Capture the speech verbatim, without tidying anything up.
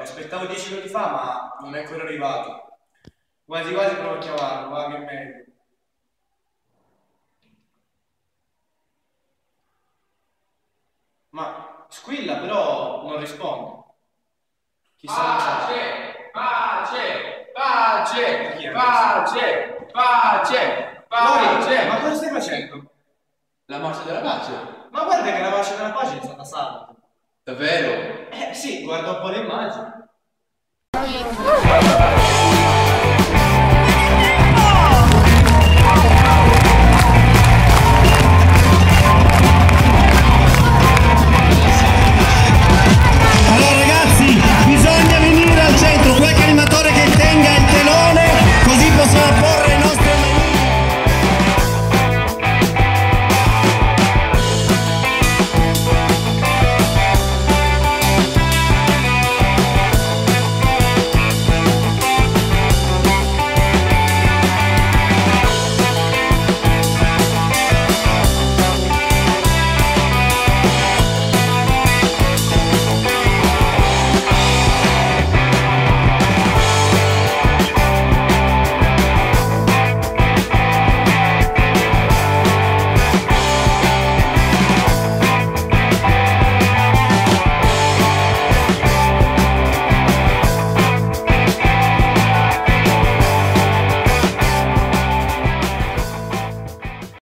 aspettavo dieci minuti fa, ma non è ancora arrivato. Quasi quasi provo a chiamarlo, va che è meglio. Ma squilla, però non risponde. Chissà Pace, pace, pace, chi è? pace, pace, Lori, pace. ma cosa stai facendo? La marcia della pace. Ma guarda che la marcia della pace è stata salva. Davvero? Eh sì, guarda un po' le immagini.